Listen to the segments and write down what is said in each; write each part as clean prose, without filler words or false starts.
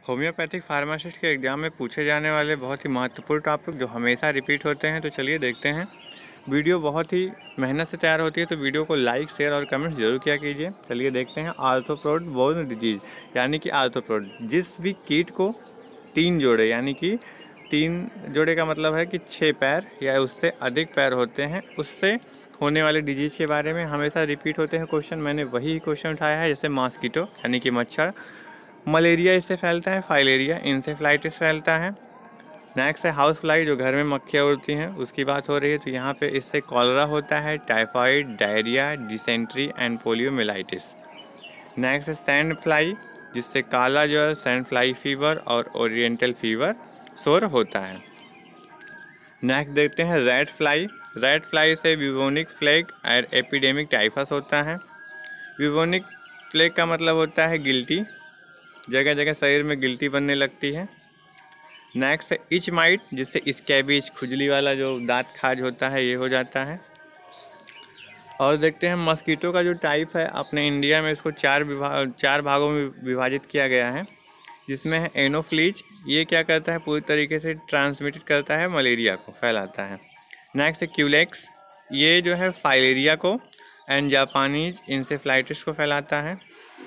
Homeopathic pharmacist के exam में पूछे जाने वाले बहुत ही महत्वपूर्ण टॉपिक जो हमेशा रिपीट होते हैं, तो चलिए देखते हैं। वीडियो बहुत ही मेहनत से तैयार होती है, तो वीडियो को लाइक, शेयर और कमेंट जरूर किया कीजिए। चलिए देखते हैं। आर्थ्रोपोड बोन डिजीज यानी कि आर्थ्रोपोड, जिस भी कीट को 3 जोड़े यानी कि 3 जोड़े का मतलब है कि 6 पैर या उससे अधिक पैर होते हैं, उससे होने वाले डिजीज़ के बारे में हमेशा रिपीट होते हैं क्वेश्चन। मैंने वही क्वेश्चन उठाया है, जैसे मॉस्किटो यानी कि मच्छर, मलेरिया इससे फैलता है, फाइलेरिया इंसेफ्लाइटिस फैलता है। नेक्स्ट है हाउस फ्लाई, जो घर में मक्खियाँ उड़ती हैं, उसकी बात हो रही है, तो यहाँ पे इससे कॉलरा होता है, typhoid, diarrhoea, dysentery and poliomyelitis. Next है सैंड फ्लाई, जिससे काला ज्वर, सैंड फ्लाई फीवर और ओरिएंटल फीवर शोर होता है। नेक्स्ट देखते हैं रेड फ्लाई। रेड फ्लाई से ब्यूबोनिक प्लेग और एपिडेमिक टाइफस होता है। ब्यूबोनिक प्लेग का मतलब होता है गिल्टी, जगह जगह शरीर में गिल्टी बनने लगती है। नेक्स्ट है इच माइट, जिससे स्कैबिज, खुजली वाला जो दांत खाज होता है, ये हो जाता है। और देखते हैं मस्कीटो का जो टाइप है, अपने इंडिया में इसको 4 भागों में विभाजित किया गया है, जिसमें है एनोफ्लीज। ये क्या करता है, पूरी तरीके से ट्रांसमिट करता है, मलेरिया को फैलाता है। नेक्स्ट है क्यूलेक्स, ये जो है फाइलेरिया को एंड जापानीज इंसेफ्लाइटिस को फैलाता है।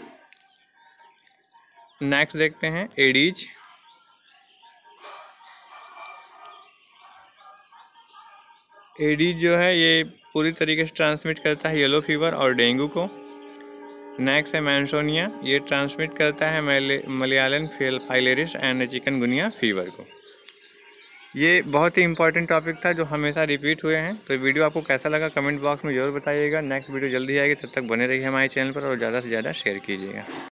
नेक्स्ट देखते हैं एडीज। एडीज जो है ये पूरी तरीके से ट्रांसमिट करता है येलो फीवर और डेंगू को। नेक्स्ट है मैंसोनिया, ये ट्रांसमिट करता है malayan filariasis and chikungunya fever को। ये बहुत ही इंपॉर्टेंट टॉपिक था जो हमेशा रिपीट हुए हैं। तो वीडियो आपको कैसा लगा कमेंट बॉक्स में ज़रूर बताइएगा। नेक्स्ट वीडियो जल्दी आएगी, तब तक बने रहिए हमारे चैनल पर और ज़्यादा से ज़्यादा शेयर कीजिएगा।